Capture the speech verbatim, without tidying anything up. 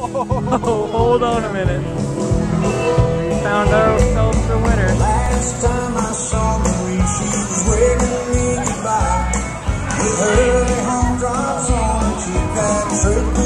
Oh, hold on a minute. Found ourselves the winner. Last time I saw Marie, she was waving me goodbye. With her early home drives on, she got tripped